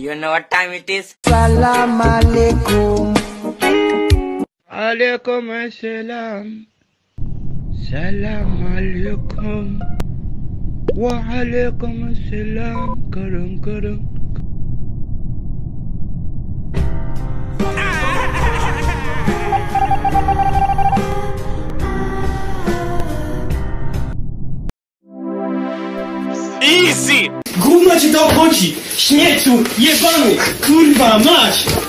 You know what time it is? Salam alaikum. Alaikum assalam. Salam alaikum. Wa alaikum assalam. Karang karang. Easy! Gówno ci to obchodzi! Śmiecu! Jebany! Kurwa mać!